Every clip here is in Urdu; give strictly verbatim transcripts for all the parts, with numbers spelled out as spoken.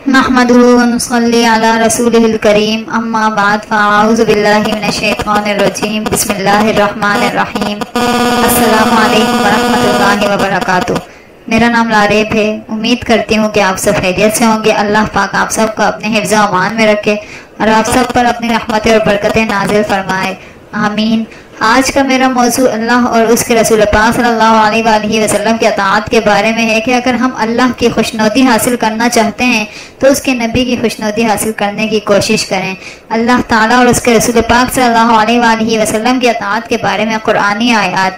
نحمده ونصلي على رسوله الكريم اما بعد فاعوذ بالله من الشیطان الرجیم بسم اللہ الرحمن الرحیم السلام علیکم ورحمۃ اللہ وبرکاتہ۔ میرا نام لاریب ہے، امید کرتی ہوں کہ آپ سب خیریت سے ہوں گے۔ اللہ پاک آپ سب کو اپنے حفظ و امان میں رکھے اور آپ سب پر اپنی رحمتیں اور برکتیں نازل فرمائے، آمین۔ آج کا میرا موضوع اللہ اور اس کے رسول پاک صلی اللہ علیہ وآلہ وسلم کی اطاعت کے بارے میں ہے کہ اگر ہم اللہ کی خوشنودی حاصل کرنا چاہتے ہیں تو اس کے نبی کی خوشنودی حاصل کرنے کی کوشش کریں۔ اللہ تعالیٰ اور اس کے رسول پاک صلی اللہ علیہ وآلہ وسلم کی اطاعت کے بارے میں قرآنی آیات۔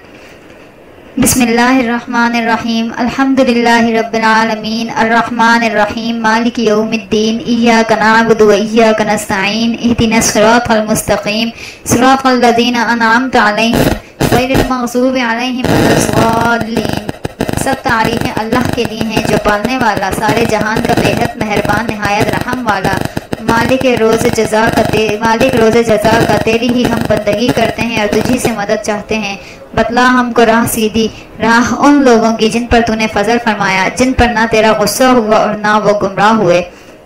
بسم اللہ الرحمن الرحیم، الحمد للہ رب العالمین الرحمن الرحیم مالک یوم الدین، ایاک نعبد و ایاک نستعین، اہدنا الصراط المستقیم صراط الذین انعمت علیہم غیر المغضوب علیہم ولا الضالین۔ سب تعریفیں اللہ کے لیے ہیں جو پالنے والا، سارے جہان کا بے حد مہربان، نہایت رحم والا، مالک روز جزا کا مالک روز جزا کا تیری ہی ہم بندگی کرتے ہیں اور تجھی سے مدد چاہتے ہیں۔ بتلا ہم کو راہ سیدھی، راہ ان لوگوں کی جن پر تو نے فضل فرمایا، جن پر نہ تیرا غصہ ہوا اور نہ وہ گمراہ ہوئے۔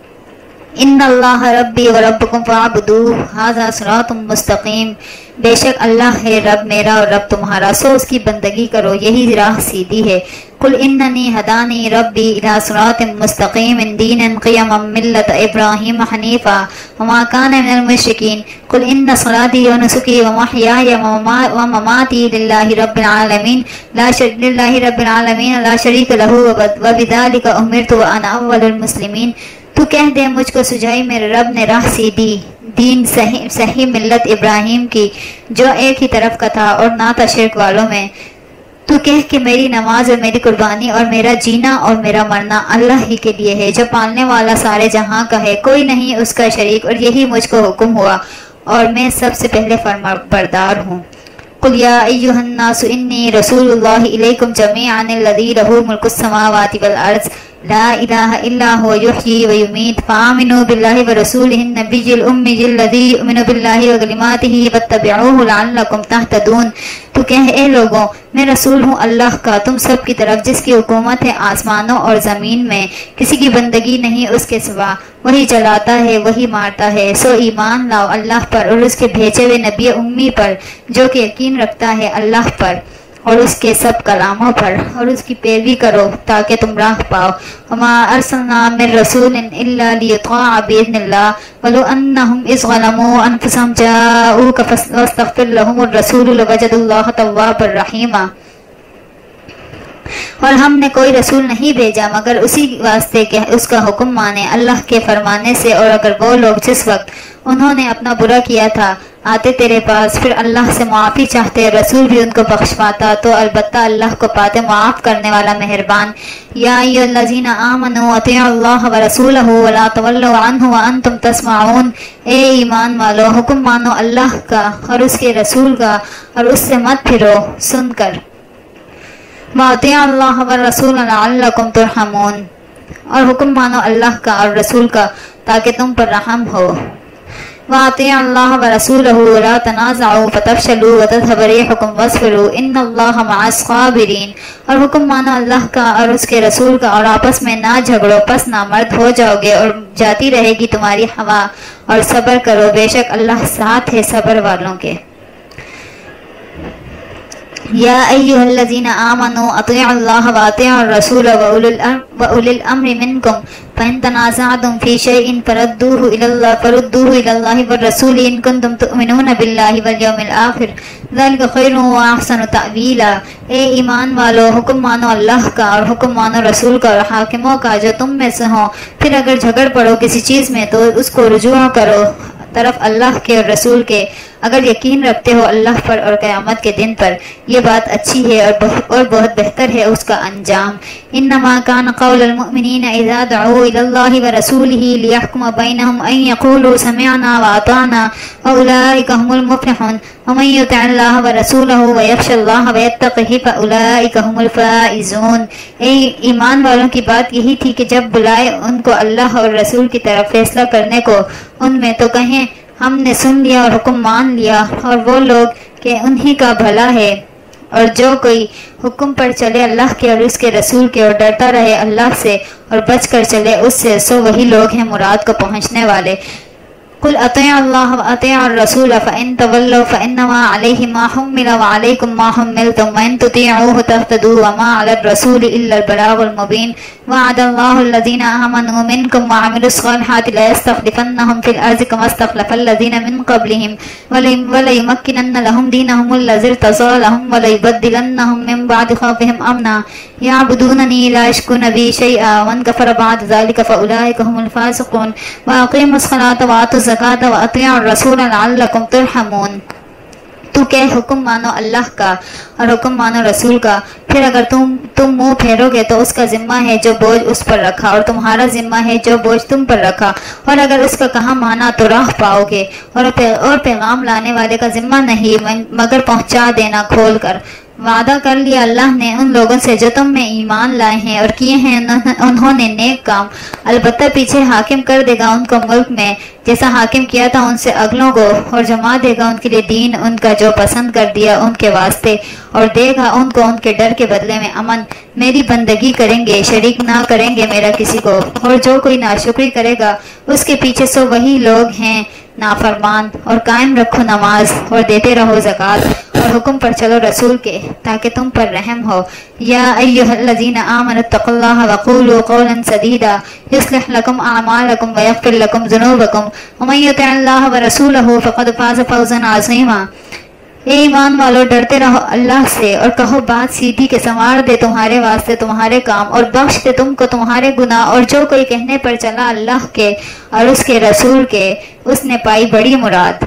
ان اللہ ربی و ربکم فاعبدوہ ھذا صراط مستقیم، بے شک اللہ ہے رب میرا اور رب تمہارا، سو اس کی بندگی کرو، یہی راہ سیدھی ہے۔ قل اننی ہدانی ربی الی صراط مستقیم دینا قیما ملۃ ابراہیم حنیفا وما کان من المشرکین، قل ان صلاتی و نسکی و محیای و مماتی للہ رب العالمین لا للہ رب العالمین لا شریک لہ وبذلک امرت وانا اول المسلمین۔ تو کہہ دے مجھ کو سجائی میرے رب نے راہ سیدھی، دین صحیح صحیح ملت ابراہیم کی جو ایک ہی طرف کا تھا اور نہ تھا شرک والوں میں۔ تو کہہ کہ میری نماز اور میری قربانی اور میرا جینا اور میرا مرنا اللہ ہی کے لیے ہے جو پالنے والا سارے جہاں کا ہے، کوئی نہیں اس کا شریک، اور یہی مجھ کو حکم ہوا اور میں سب سے پہلے فرما بردار ہوں۔ قل یا ایھا الناس انی رسول اللہ الیکم جمیعا الذی لہ ملک السماوات والارض لا الہ الا هو یحیی و یمیت فآمنوا باللہ ورسولہ النبی الامی الذی یؤمن باللہ وکلماتہ واتبعوہ لعلکم تہتدون۔ تو کہہ اے لوگوں میں رسول ہوں اللہ کا تم سب کی طرف جس کی حکومت ہے آسمانوں اور زمین میں، کسی کی بندگی نہیں اس کے سوا، وہی چلاتا ہے وہی مارتا ہے، سو ایمان لاؤ اللہ پر اور اس کے بھیجے ہوئے نبی امی پر جو کہ یقین رکھتا ہے اللہ پر اور اس کے سب کلاموں پر، اور اس کی پیروی کرو تاکہ تم راہ پاؤ۔ وما ارسلنا من رسول الا لیطاع باذن اللہ ولو انہم اذ ظلموا انفسهم جاءوک فاستغفر لهم الرسول لوجدوا اللہ توابا رحیما۔ اور ہم نے کوئی رسول نہیں بھیجا مگر اسی واسطے کہ اس کا حکم مانے اللہ کے فرمانے سے، اور اگر وہ لوگ جس وقت انہوں نے اپنا برا کیا تھا آتے تیرے پاس پھر اللہ سے معافی چاہتے، رسول بھی ان کو بخشواتا تو البتہ اللہ کو پاتے معاف کرنے والا مہربان۔ یا ایھا الذین آمنوا اطیعوا اللہ ورسولہ ولا تولوا عنہ وانتم تسمعون، اے ایمان والو حکم مانو اللہ کا اور اس کے رسول کا اور اس سے مت پھرو سن کر۔ وَأَطِيعُوا اللَّهَ وَالرَّسُولَ لَعَلَّكُمْ تُرْحَمُونَ، اور حکم مانو اللہ کا اور رسول کا تاکہ تم پر رحم ہو۔ وَأَطِيعُوا اللَّهَ وَرَسُولَهُ وَلَا تَنَازَعُوا فَتَفْشَلُوا وَتَذْهَبَ رِيحُكُمْ وَاصْبِرُوا إِنَّ اللَّهَ مَعَ الصَّابِرِينَ، اور حکم مانو اللہ کا اور اس کے رسول کا اور آپس میں نہ جھگڑو پس نامرد ہو جاؤ گے اور جاتی رہے گی تمہاری ہوا، اور صبر کرو بے شک اللہ ساتھ ہے صبر والوں کے۔ یا ایھا الذین آمنوا اطیعوا اللہ واطیعوا الرسول واولی الامر منکم فإن تنازعتم فی شیء فردوه الی اللہ فردوه الی اللہ والرسول ان کنتم تؤمنون باللہ والیوم الآخر ذلک خیر واحسن تأویلا۔ اے ایمان والو حکم مانو اللہ کا اور حکم مانو رسول کا اور حاکموں کا جو تم میں سے ہوں، پھر اگر جھگڑ پڑو کسی چیز میں تو اس کو رجوع کرو طرف اللہ کے اور رسول کے، اگر یقین رکھتے ہو اللہ پر اور قیامت کے دن پر، یہ بات اچھی ہے اور بہت اور بہت بہتر ہے اس کا انجام۔ انما کان قول المؤمنین اذا دعوا الی اللہ ورسولہ لیحکم بینہم ان یقولوا سمعنا واطعنا واولئک هم المفلحون ومن یطع اللہ ورسولہ ویخش اللہ ویتقہ فاولئک هم الفائزون۔ اے ایمان والوں کی بات یہی تھی کہ جب بلائے ان کو اللہ اور رسول کی طرف فیصلہ کرنے کو ان میں تو کہیں ہم نے سن لیا اور حکم مان لیا، اور وہ لوگ کہ انہی کا بھلا ہے اور جو کوئی حکم پر چلے اللہ کے اور اس کے رسول کے اور ڈرتا رہے اللہ سے اور بچ کر چلے اس سے، سو وہی لوگ ہیں مراد کو پہنچنے والے۔ قل اطیعوا اللہ واطیعوا الرسول فإن تولوا فإنما علیہ ما حمل وعلیکم ما حملتم وإن تطیعوه تهتدوا وما على الرسول إلا البلاغ المبین وعد اللہ الذین آمنوا منکم وعملوا الصالحات ليستخلفنهم في الأرض كما استخلف الذین من قبلهم وليمكنن لهم دینهم الذی ارتضى لهم وليبدلنهم من بعد خوفهم امنا يعبدونني لا يشركون بي شيئا ومن كفر بعد ذلك فأولئك هم الفاسقون وأقيموا الصلاة وآتوا الزکاة وأطیعوا الرسول لعلکم ترحمون۔ تو کہ حکم مانو اللہ کا اور حکم مانو رسول کا، پھر اگر تم تم منہ پھیرو گے تو اس کا ذمہ ہے جو بوجھ اس پر رکھا اور تمہارا ذمہ ہے جو بوجھ تم پر رکھا، اور اگر اس کا کہا مانا تو راہ پاؤ گے، اور اور پیغام لانے والے کا ذمہ نہیں مگر پہنچا دینا کھول کر۔ وعدہ کر لیا اللہ نے ان لوگوں سے جو تم میں ایمان لائے ہیں اور کیے ہیں انہوں نے نیک کام، البتہ پیچھے حاکم کر دے گا ان کو ملک میں جیسا حاکم کیا تھا ان سے اگلوں کو، اور جما دے گا ان کے لیے دین ان کا جو پسند کر دیا ان کے واسطے، اور دے گا ان کو ان کے ڈر کے بدلے میں امن۔ میری بندگی کریں گے، شریک نہ کریں گے میرا کسی کو، اور جو کوئی ناشکری کرے گا اس کے پیچھے سو وہی لوگ ہیں نافرمان۔ اور قائم رکھو نماز اور دیتے رہو زکوٰۃ اور حکم پر چلو رسول کے تاکہ تم پر رحم ہو۔ یا ایھا الذین آمنوا اتقوا اللہ وقولوا قولا سدیدا یصلح لکم اعمالکم ویغفر لکم ذنوبکم ومن یطع اللہ ورسولہ فقد فاز فوزا عظیما۔ اے ایمان والو، ڈرتے رہو اللہ سے اور کہو بات سیدھی کہ سنوار دے تمہارے واسطے تمہارے کام اور بخش دے تم کو تمہارے گناہ، اور جو کوئی کہنے پر چلا اللہ کے اور اس کے رسول کے اس نے پائی بڑی مراد۔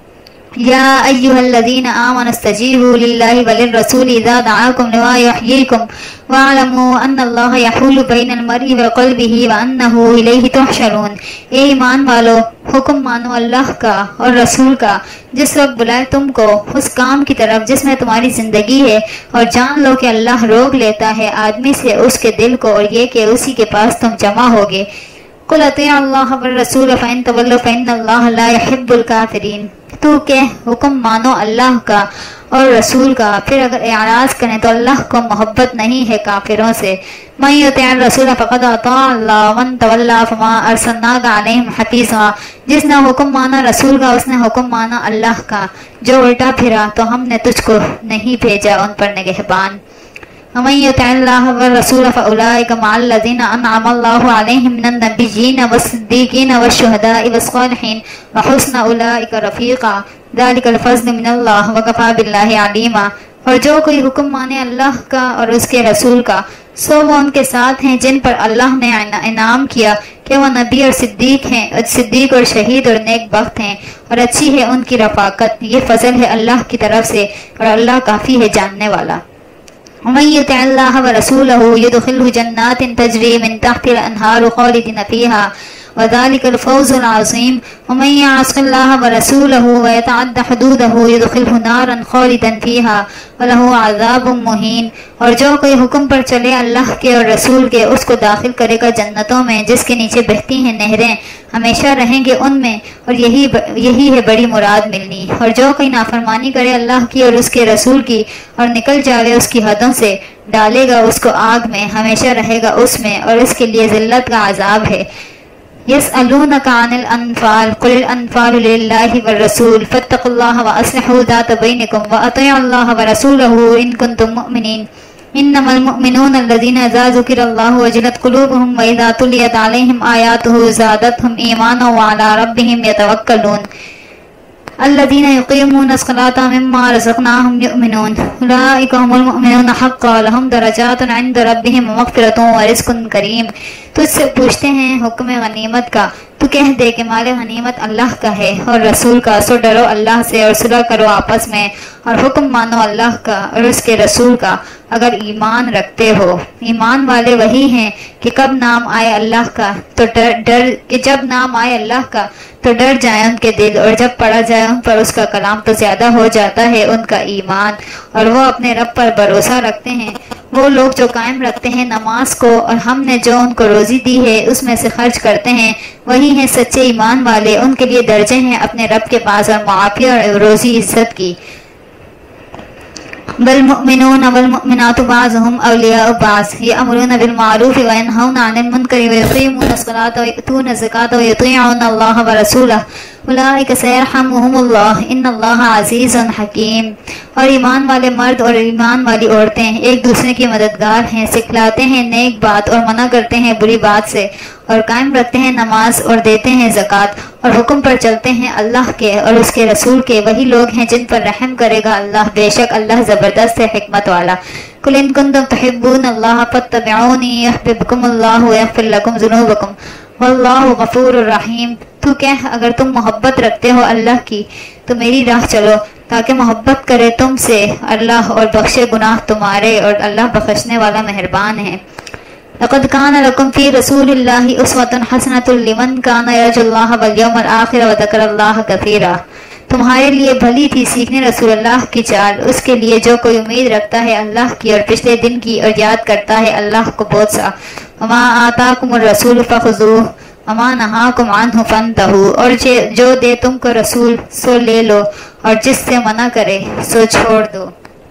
یا ایھا الذین آمنوا استجیبوا للہ وللرسول اذا دعاکم لما یحییکم واعلموا ان اللہ یحول بین المرء وقلبہ وانہ الیہ تحشرون۔ اے ایمان والو، حکم مانو اللہ کا اور رسول کا جس وقت بلائے تم کو اس کام کی طرف جس میں تمہاری زندگی ہے، اور جان لو کہ اللہ روک لیتا ہے آدمی سے اس کے دل کو، اور یہ کہ اسی کے پاس تم جمع ہوگے۔ قل اطیعوا اللہ والرسول فإن تولوا فإن اللہ لا يحب الکافرین۔ تو کہ حکم مانو اللہ کا اور رسول کا، پھر اگر اعراض کریں تو اللہ کو محبت نہیں ہے کافروں سے۔ من یطع الرسول فقد اطاع اللہ ومن تولی فما ارسلناک علیہم حفیظا۔ جس نے حکم مانا رسول کا اس نے حکم مانا اللہ کا، جو الٹا پھرا تو ہم نے تجھ کو نہیں بھیجا ان پر نگہبان۔ ومن یطع اللہ والرسول فاولئک مع الذین انعم اللہ علیہم من النبیین والصدیقین والشہداء والصالحین وحسن اولئک رفیقا ذلک الفضل من اللہ وکفی باللہ علیما۔ اور جو کوئی حکم مانے اللہ کا اور اس کے رسول کا، سو وہ ان کے ساتھ ہیں جن پر اللہ نے انعام کیا کہ وہ نبی اور صدیق ہیں، صدیق اور شہید اور نیک بخت ہیں، اور اچھی ہے ان کی رفاقت۔ یہ فضل ہے اللہ کی طرف سے اور اللہ کافی ہے جاننے والا۔ ومن یطع اللہ ورسولہ یدخلہ جنات تجری من تحتها الانہار خالدین فیہا وذلك الفوز العظیم۔ ومن یعص اللہ ورسولہ ویتعد حدودہ یدخلہ نارا خالدا فیہا ولہ عذاب مہین۔ اور جو کوئی حکم پر چلے اللہ کے اور رسول کے اس کو داخل کرے گا جنتوں میں جس کے نیچے بہتی ہیں نہریں، ہمیشہ رہیں گے ان میں، اور یہی یہی ہے بڑی مراد ملنی۔ اور جو کوئی نافرمانی کرے اللہ کی اور اس کے رسول کی اور نکل جاوے اس کی حدوں سے، ڈالے گا اس کو آگ میں، ہمیشہ رہے گا اس میں، اور اس کے لیے ذلت کا عذاب ہے۔ یسألونک عن الانفال قل الانفال للہ والرسول فاتقوا اللہ واصلحوا ذات بینکم واطیعوا اللہ ورسولہ ان کنتم مؤمنین۔ انما المؤمنون الذین اذا ذکر اللہ وجلت قلوبهم واذا تلیت علیہم آیاتہ زادتہم ایمانا وعلی ربہم یتوکلون۔ الذین یقیمون الصلاة مما رزقناہم یؤمنون اولئک هم المؤمنون حقا لهم درجات عند ربہم ومغفرۃ ورزق کریم۔ تجھ سے پوچھتے ہیں حکم غنیمت کا، تو کہہ دے کہ مال غنیمت اللہ کا ہے اور رسول کا، سو ڈرو اللہ سے اور صلح کرو آپس میں، اور حکم مانو اللہ کا اور اس کے رسول کا اگر ایمان رکھتے ہو۔ ایمان والے وہی ہیں کہ کب نام آئے اللہ کا تو ڈر ڈر کہ جب نام آئے اللہ کا تو ڈر جائے ان کے دل، اور جب پڑھا جائے ان پر اس کا کلام تو زیادہ ہو جاتا ہے ان کا ایمان، اور وہ اپنے رب پر بھروسہ رکھتے ہیں۔ وہ لوگ جو قائم رکھتے ہیں نماز کو اور ہم نے جو ان کو روزی دی ہے اس میں سے خرچ کرتے ہیں، وہی ہیں سچے ایمان والے، ان کے لیے درجے ہیں اپنے رب کے پاس اور معافی اور روزی عزت کی۔ वल्मुमिनून वल्मुमिनातु बाज़ुहुम औलियाउ बाज़ यअमुरूना बिल-मारूफ़ि व यनहौना अनिल मुनकरि व युक़ीमूना अस्सलाता व यु'तूना ज़काता व युतीऊना अल्लाह व रसूलहु उलाइका सयरहमुहुमुल्लाह इन्नल्लाह अज़ीज़ुन हकीम। और ईमान वाले मर्द और ईमान वाली औरतें एक दूसरे की मददगार हैं, सिखलाते हैं नेक बात और मना करते हैं बुरी बात से, और कायम रखते हैं नमाज और देते हैं ज़कात, और हुक्म पर चलते हैं अल्लाह के और उसके रसूल के। वही लोग हैं जिन पर रहम करेगा अल्लाह, बेशक अल्लाह ज़बरदस्त है हिकमत वाला। कुल इन कुंतुम तुहिब्बूनल्लाह फत्तबिऊनी युहब्बिबकुमुल्लाह व यग़फिर लकुम ज़ुनूबकुम वल्लाहु गफूरुर रहीम। तू कह, अगर तुम मोहब्बत रखते हो अल्लाह की तो मेरी राह चलो, ताकि मोहब्बत करे तुमसे अल्लाह और बख्शे गुनाह तुम्हारे, और अल्लाह बख्शने वाला मेहरबान है। लक़द कान लकुम फ़ी रसूलिल्लाहि उस्वतुन हसनतुन लिमन कान यरजुल्लाह वल यौमल आखिर व ज़करल्लाह कसीरा। तुम्हारे लिए भली थी सीखने रसूलुल्लाह की चाल, उसके लिए जो कोई उम्मीद रखता है अल्लाह की और पिछले दिन की, और याद करता है अल्लाह को बहुत सा। वमा आताकुमुर रसूल फ़ख़ुज़ूहु वमा नहाकुम अन्हु फ़न्तहू। और जो दे तुमको रसूल सो ले लो, और जिससे मना करे सो छोड़ दो।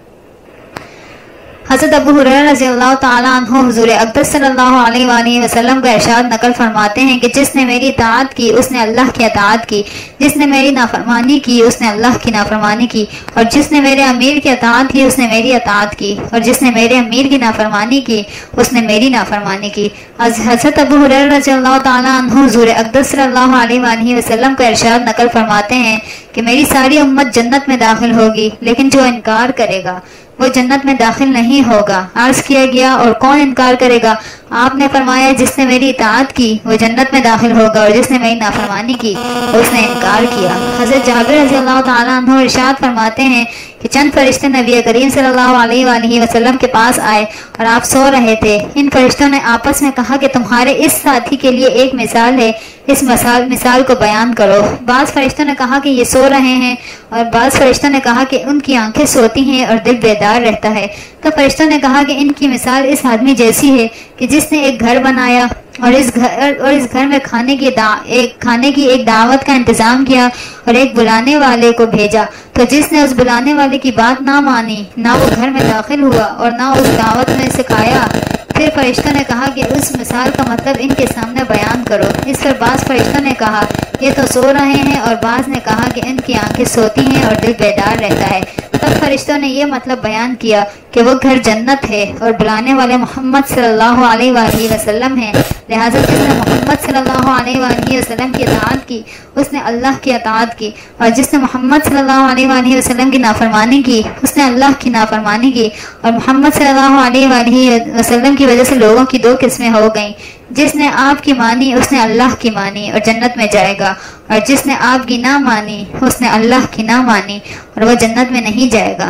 हज़रत अबू हुरैरा रज़ियल्लाहु ताला अन्हु हुज़ूर अक़दस सल्लल्लाहु अलैहि वसल्लम का इरशाद नकल फरमाते हैं कि जिसने मेरी इताअत की उसने अल्लाह की इताअत की, जिसने मेरी नाफरमानी की उसने अल्लाह की नाफरमानी की, और जिसने मेरे अमीर की इताअत की उसने मेरी इताअत की, और जिसने मेरे अमीर की नाफरमानी की उसने मेरी नाफरमानी की। हज़रत अबू हुरैरा रज़ियल्लाहु ताला अन्हु हुज़ूर अक़दस सल्लल्लाहु अलैहि वसल्लम का इरशाद नकल फरमाते हैं कि मेरी सारी उम्मत जन्नत में दाखिल होगी, लेकिन जो इनकार करेगा वो जन्नत में दाखिल नहीं होगा। अर्ज किया गया, और कौन इनकार करेगा? आपने फरमाया, जिसने मेरी इताअत की वो जन्नत में दाखिल होगा, और जिसने मेरी नाफरमानी की उसने इनकार किया। हज़रत जाबिर रज़ियल्लाहु ताला अन्हु इरशाद फरमाते हैं कि चंद फरिश्ते नबी करीम सल्लल्लाहु अलैहि वसल्लम के पास आए और आप सो रहे थे। इन फरिश्तों ने आपस में कहा कि तुम्हारे इस साथी के लिए एक मिसाल है, इस मिसाल मिसाल को बयान करो। बाज़ फरिश्तों ने कहा कि ये सो रहे हैं, और बाज़ फरिश्तों ने कहा कि उनकी आंखें सोती हैं और दिल बेदार रहता है। तो फरिश्तों ने कहा कि इनकी मिसाल इस आदमी जैसी है कि जिसने एक घर बनाया और इस घर और इस घर में खाने की दा, एक खाने की एक दावत का इंतजाम किया और एक बुलाने वाले को भेजा, तो जिसने उस बुलाने वाले की बात ना मानी, ना वो घर में दाखिल हुआ और ना उस दावत में से खाया। फिर फरिश्तों ने कहा कि उस मिसाल का मतलब इनके सामने बयान करो। इस पर बाज़ फरिश्तों ने कहा ये तो सो रहे हैं, और बाज़ ने कहा कि इनकी आंखें सोती हैं और दिल बेदार रहता है। तब फरिश्तों ने ये मतलब बयान किया कि वो घर जन्नत है और बुलाने वाले मोहम्मद सल्लल्लाहु अलैहि वसल्लम हैं। लिहाजा जिसने मोहम्मद सल्लल्लाहु अलैहि वसल्लम की इताअत की उसने अल्लाह की इताअत की, और जिसने मोहम्मद सल्लल्लाहु अलैहि वसल्लम की नाफरमानी की उसने अल्लाह की नाफरमानी की। और मोहम्मद सल्लल्लाहु अलैहि वसल्लम की वजह से लोगों की दो किस्में हो गईं। जिसने आपकी मानी उसने अल्लाह की मानी और जन्नत में जाएगा, और जिसने आपकी ना मानी उसने अल्लाह की ना मानी और वह जन्नत में नहीं जाएगा।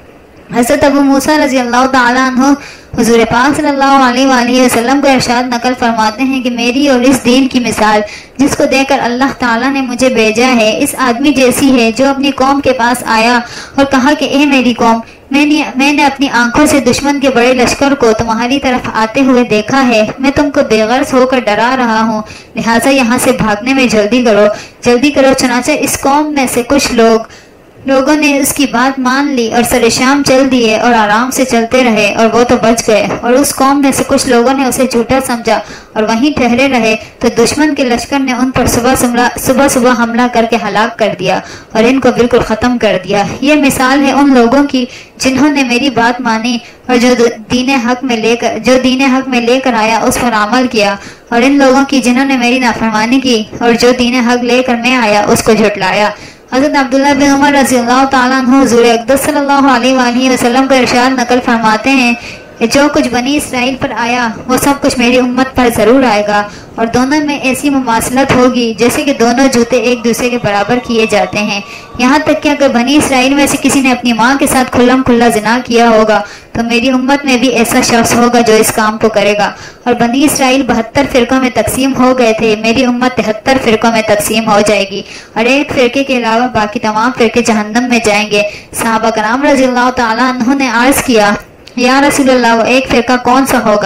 हज़रत अबू मूसा रज़ी अल्लाह ताला अन्हु हुज़ूर पाक सल्लल्लाहु अलैहि वसल्लम को इरशाद नकल फरमाते हैं कि मेरी और इस दीन की मिसाल जिसको देकर अल्लाह ताला ने मुझे भेजा है इस आदमी जैसी है जो अपनी कौम के पास आया और कहा कि ए मेरी कौम, मैंने मैंने अपनी आंखों से दुश्मन के बड़े लश्कर को तुम्हारी तरफ आते हुए देखा है। मैं तुमको बेगर्ज होकर डरा रहा हूँ, लिहाजा यहाँ से भागने में जल्दी करो जल्दी करो। चुनाचे इस कौम में से कुछ लोग लोगों ने उसकी बात मान ली और सरे शाम चल दिए और आराम से चलते रहे, और वो तो बच गए। और उस कौम में से कुछ लोगों ने उसे झूठा समझा और वहीं ठहरे रहे, तो दुश्मन के लश्कर ने उन पर सुबह सुबह सुबह हमला करके हलाक कर दिया और इनको बिल्कुल ख़त्म कर दिया। ये मिसाल है उन लोगों की जिन्होंने मेरी बात मानी और जो दीन हक में लेकर जो दीन हक में लेकर आया उस पर अमल किया, और इन लोगों की जिन्होंने मेरी नाफरमानी की और जो दीन हक लेकर मैं आया उसको झुटलाया। हज़रत अब्दुल्लाह बिन उमर रज़ियल्लाहु ताला अन्हु हुज़ूर अक़दस सल्लल्लाहु अलैहि वसल्लम का इरशाद नकल फरमाते हैं कि जो कुछ बनी इसराइल पर आया वो सब कुछ मेरी उम्मत पर ज़रूर आएगा, और दोनों में ऐसी मुमासलत होगी जैसे कि दोनों जूते एक दूसरे के बराबर किए जाते हैं। यहाँ तक कि अगर बनी इसराइल में से किसी ने अपनी माँ के साथ खुल्लम खुल्ला जिना किया होगा तो मेरी उम्मत में भी ऐसा शख्स होगा जो इस काम को करेगा। और बनी इसराइल बहत्तर फिरकों में तकसीम हो गए थे, मेरी उम्मत तिहत्तर फिरकों में तकसीम हो जाएगी, और एक फिरके के अलावा बाकी तमाम फिरके जहन्नम में जाएंगे। सहाबा कराम रज़ियल्लाहु ताला अन्हु ने अर्ज किया, या रसूलल्लाह, वो एक फिरका कौन सा होगा?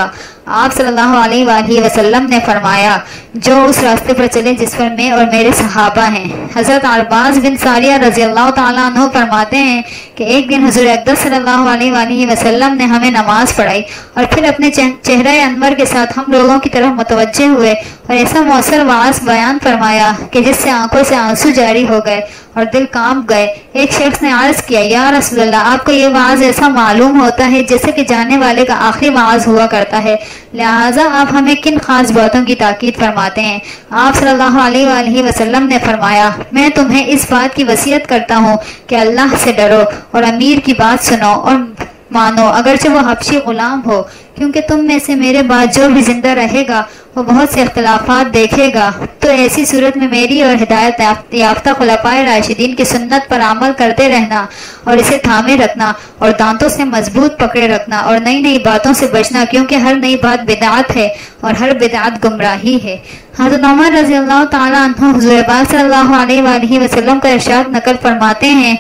آپ صلی اللہ علیہ وآلہ وسلم نے فرمایا جو اس راستے پر چلے جس پر میں اور میرے صحابہ ہیں۔ حضرت عرباز بن ساریہ رضی اللہ تعالیٰ عنہ فرماتے ہیں کہ ایک دن حضور اقدس صلی اللہ علیہ وآلہ وسلم نے ہمیں نماز پڑھائی اور پھر اپنے چہرہ انور کے ساتھ ہم لوگوں کی طرف متوجہ ہوئے اور ایسا مؤثر واعظ بیان فرمایا کہ جس سے آنکھوں سے آنسو جاری ہو گئے اور دل کانپ گئے۔ ایک شخص نے عرض کیا یا رسول اللہ، آپ کو یہ واعظ ایسا معلوم ہوتا ہے جیسے کہ جانے والے کا آخری واعظ ہوا کرتا ہے، لہٰذا آپ ہمیں کن خاص باتوں کی تاکید فرماتے ہیں؟ آپ صلی اللہ علیہ وآلہ وسلم نے فرمایا میں تمہیں اس بات کی وصیت کرتا ہوں کہ اللہ سے ڈرو اور امیر کی بات سنو اور مانو اگرچہ وہ حبشی غلام ہو، کیونکہ تم میں سے میرے بعد جو بھی زندہ رہے گا وہ بہت سے اختلافات دیکھے گا، تو ایسی صورت میں میری اور ہدایت یافتہ خلفائے راشدین کی سنت پر عمل کرتے رہنا اور اسے تھامے رکھنا اور دانتوں سے مضبوط پکڑے رکھنا اور نئی نئی باتوں سے بچنا، کیونکہ ہر نئی بات بدعت ہے اور ہر بدعت گمراہی ہے۔ حضرت عمر رضی اللہ تعالیٰ عنہ حضور پاک صلی اللہ علیہ وآلہ وسلم کا ارشاد نقل فرماتے ہیں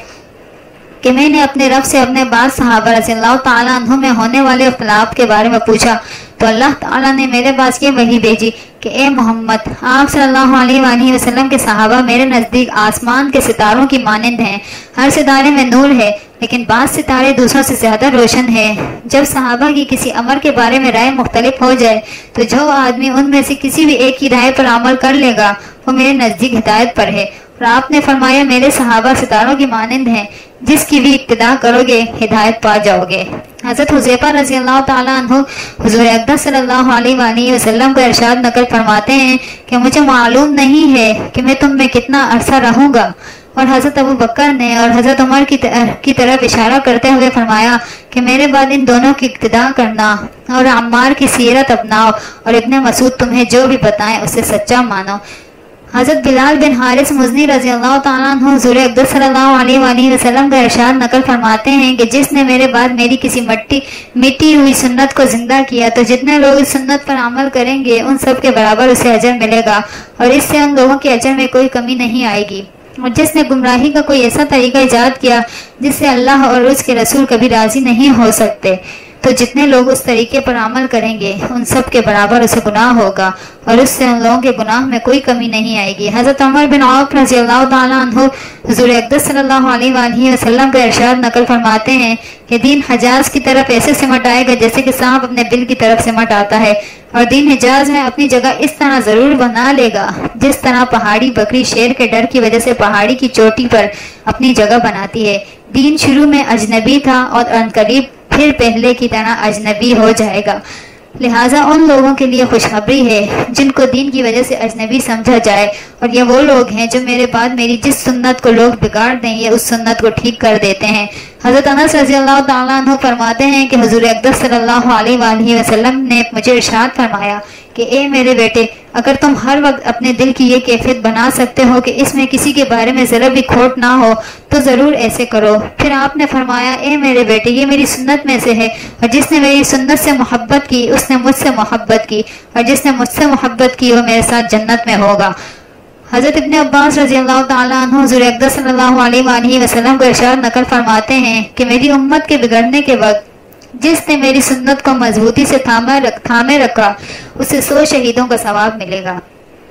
کہ میں نے اپنے رب سے اپنے بعض صحابہ رضی اللہ تعالیٰ عنہ میں ہونے والے اختلاف کے بارے میں پوچھا تو اللہ تعالیٰ نے میرے پاس یہ وحی بھیجی کہ اے محمد، آپ صلی اللہ علیہ وآلہ وسلم کے صحابہ میرے نزدیک آسمان کے ستاروں کی مانند ہیں، ہر ستارے میں نور ہے لیکن بعض ستارے دوسروں سے زیادہ روشن ہے۔ جب صحابہ کی کسی امر کے بارے میں رائے مختلف ہو جائے تو جو آدمی ان میں سے کسی بھی ایک کی رائے پر عمل کر لے گا وہ میرے نزدیک ہدایت پر ہے، اور آپ نے فرمایا میرے صحابہ ستاروں کی مانند ہیں، جس کی بھی اقتداء کرو گے ہدایت پا جاؤ گے۔ حضرت حذیفہ رضی اللہ تعالیٰ عنہ حضور اقدس صلی اللہ علیہ وآلہ وسلم کا ارشاد نقل فرماتے ہیں کہ مجھے معلوم نہیں ہے کہ میں تم میں کتنا عرصہ رہوں گا، اور حضرت ابو بکر نے اور حضرت عمر کی طرف اشارہ کرتے ہوئے فرمایا کہ میرے بعد ان دونوں کی اقتداء کرنا اور عمار کی سیرت اپناؤ، اور ابن مسعود تمہیں جو بھی بتائیں اسے سچا مانو۔ حضرت بلال بن حارث مزنی رضی اللہ تعالیٰ عنہ حضور اقدس صلی اللہ علیہ وآلہ وسلم کا ارشاد نقل فرماتے ہیں کہ جس نے میرے بعد میری کسی مٹی مٹی ہوئی سنت کو زندہ کیا تو جتنے لوگ اس سنت پر عمل کریں گے ان سب کے برابر اسے اجر ملے گا، اور اس سے ان لوگوں کے اجر میں کوئی کمی نہیں آئے گی۔ اور جس نے گمراہی کا کوئی ایسا طریقہ ایجاد کیا جس سے اللہ اور اس کے رسول کبھی راضی نہیں ہو سکتے، تو جتنے لوگ اس طریقے پر عمل کریں گے ان سب کے برابر اسے گناہ ہوگا، اور اس سے ان لوگوں کے گناہ میں کوئی کمی نہیں آئے گی۔ حضرت عمر بن عوف رضی اللہ تعالیٰ عنہ حضور اقدس صلی اللہ علیہ وآلہ وسلم کا ارشاد نقل فرماتے ہیں کہ دین حجاز کی طرف ایسے سمٹ آئے گا جیسے کہ سانپ اپنے بل کی طرف سمٹ آتا ہے، اور دین حجاز میں اپنی جگہ اس طرح ضرور بنا لے گا جس طرح پہاڑی بکری شیر کے ڈر کی وجہ سے پہاڑی کی چوٹی پر اپنی جگہ بناتی ہے۔ دین شروع میں اجنبی تھا اور عنقریب پھر پہلے کی طرح اجنبی ہو جائے گا، لہٰذا ان لوگوں کے لیے خوشخبری ہے جن کو دین کی وجہ سے اجنبی سمجھا جائے، اور یہ وہ لوگ ہیں جو میرے بعد میری جس سنت کو لوگ بگاڑ دیں یہ اس سنت کو ٹھیک کر دیتے ہیں۔ حضرت انس رضی اللہ تعالیٰ عنہ فرماتے ہیں کہ حضور اقدس صلی اللہ علیہ وآلہ وسلم نے مجھے ارشاد فرمایا کہ اے میرے بیٹے، اگر تم ہر وقت اپنے دل کی یہ کیفیت بنا سکتے ہو کہ اس میں کسی کے بارے میں ذرا بھی کھوٹ نہ ہو تو ضرور ایسے کرو۔ پھر آپ نے فرمایا اے میرے بیٹے، یہ میری سنت میں سے ہے، اور جس نے میری سنت سے محبت کی اس نے مجھ سے محبت کی، اور جس نے مجھ سے محبت کی وہ میرے ساتھ جنت میں ہوگا۔ حضرت ابن عباس رضی اللہ تعالیٰ عنہ حضور اقدس صلی اللہ علیہ وآلہ وسلم کو ارشاد نقل فرماتے ہیں کہ میری امت کے بگڑنے کے وقت جس نے میری سنت کو مضبوطی سے تھامے رکھا اسے سو شہیدوں کا ثواب ملے گا۔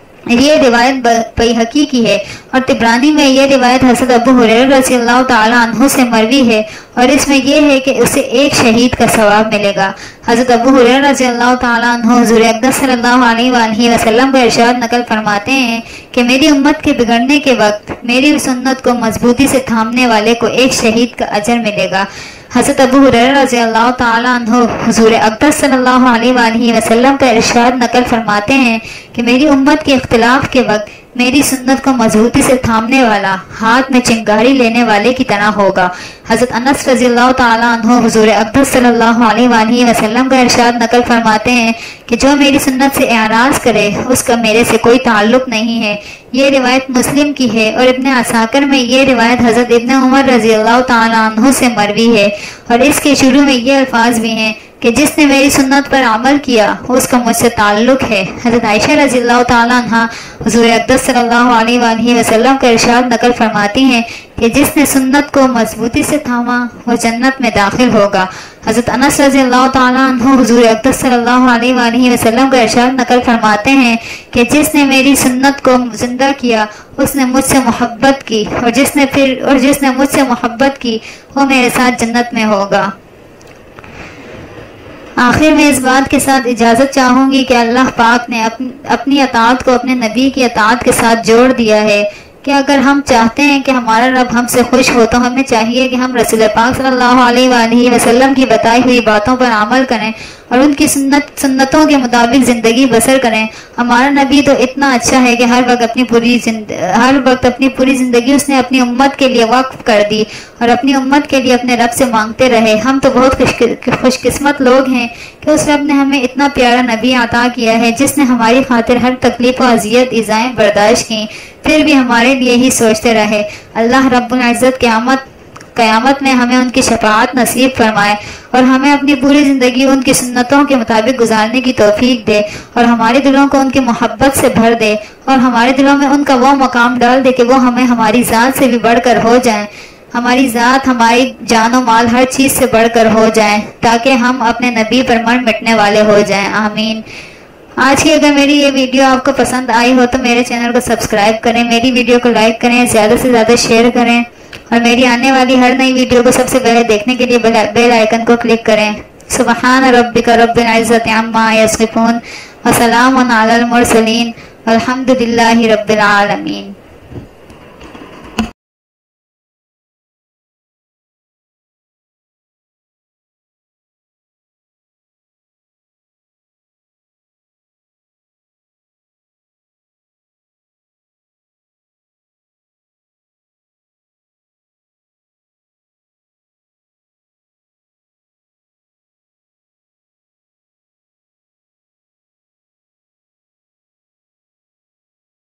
یہ روایت بیہقی کی ہے، اور طبرانی میں یہ روایت حضرت ابو ہریرہ رضی اللہ تعالیٰ عنہ سے مروی ہے، اور اس میں یہ ہے کہ اسے ایک شہید کا ثواب ملے گا۔ حضرت ابو ہریرہ رضی اللہ تعالیٰ عنہ حضور اقدس صلی اللہ علیہ وآلہ وسلم کا ارشاد نقل فرماتے ہیں کہ میری امت کے بگڑنے کے وقت میری سنت کو مضبوطی سے تھامنے والے کو ایک شہید کا اجر ملے گا۔ حضرت ابو ہریرہ رضی اللہ تعالیٰ عنہ حضور اقدس صلی اللہ علیہ وآلہ وسلم کا ارشاد نقل فرماتے ہیں کہ میری امت کے اختلاف کے وقت میری سنت کو مضبوطی سے تھامنے والا ہاتھ میں چنگاری لینے والے کی طرح ہوگا۔ حضرت انس رضی اللہ تعالیٰ عنہ حضور اقدس صلی اللہ علیہ وآلہ وسلم کا ارشاد نقل فرماتے ہیں کہ جو میری سنت سے اعراض کرے اس کا میرے سے کوئی تعلق نہیں ہے۔ یہ روایت مسلم کی ہے، اور ابن عساکر میں یہ روایت حضرت ابن عمر رضی اللہ تعالیٰ عنہ سے مروی ہے، اور اس کے شروع میں یہ الفاظ بھی ہیں کہ جس نے میری سنت پر عمل کیا اس کا مجھ سے تعلق ہے۔ حضرت عائشہ رضی اللہ تعالیٰ عنہ حضور اقدس صلی اللہ علیہ وآلہ وسلم کا ارشاد نقل فرماتی ہیں کہ جس نے سنت کو مضبوطی سے تھاما وہ جنت میں داخل ہوگا۔ حضرت انس رضی اللہ تعالیٰ عنہ حضور اقدس صلی اللہ علیہ وآلہ وسلم کا ارشاد نقل فرماتے ہیں کہ جس نے میری سنت کو زندہ کیا اس نے مجھ سے محبت کی، اور جس نے پھر اور جس نے مجھ سے محبت کی وہ میرے ساتھ جنت میں ہوگا۔ آخر میں اس بات کے ساتھ اجازت چاہوں گی کہ اللہ پاک نے اپنی اطاعت کو اپنے نبی کی اطاعت کے ساتھ جوڑ دیا ہے کہ اگر ہم چاہتے ہیں کہ ہمارا رب ہم سے خوش ہو تو ہمیں چاہیے کہ ہم رسول پاک صلی اللہ علیہ وآلہ وسلم کی بتائی ہوئی باتوں پر عمل کریں اور ان کی سنت سنتوں کے مطابق زندگی بسر کریں۔ ہمارا نبی تو اتنا اچھا ہے کہ ہر وقت اپنی پوری زند... ہر وقت اپنی پوری زندگی اس نے اپنی امت کے لیے وقف کر دی اور اپنی امت کے لیے اپنے رب سے مانگتے رہے۔ ہم تو بہت خوش خوش قسمت لوگ ہیں کہ اس رب نے ہمیں اتنا پیارا نبی عطا کیا ہے جس نے ہماری خاطر ہر تکلیف و اذیت ایذائیں برداشت کی، پھر بھی ہمارے لیے ہی سوچتے رہے۔ اللہ رب العزت قیامت قیامت میں ہمیں ان کی شفاعت نصیب فرمائے اور ہمیں اپنی پوری زندگی ان کی سنتوں کے مطابق گزارنے کی توفیق دے اور ہمارے دلوں کو ان کی محبت سے بھر دے اور ہمارے دلوں میں ان کا وہ مقام ڈال دے کہ وہ ہمیں ہماری ذات سے بھی بڑھ کر ہو جائیں، ہماری ذات ہماری جان و مال ہر چیز سے بڑھ کر ہو جائیں تاکہ ہم اپنے نبی پر مر مٹنے والے ہو جائیں، آمین۔ آج کی اگر میری یہ ویڈیو آپ کو پسند آئی ہو تو میرے چینل کو سبسکرائب کریں، میری ویڈیو کو لائک کریں، زیادہ سے زیادہ شیئر کریں اور میری آنے والی ہر نئی ویڈیو کو سب سے پہلے دیکھنے کے لیے بیل آئیکن کو کلک کریں۔ سبحان ربک رب العزت عما یصفون وسلام علی المرسلین والحمد للہ رب العالمین۔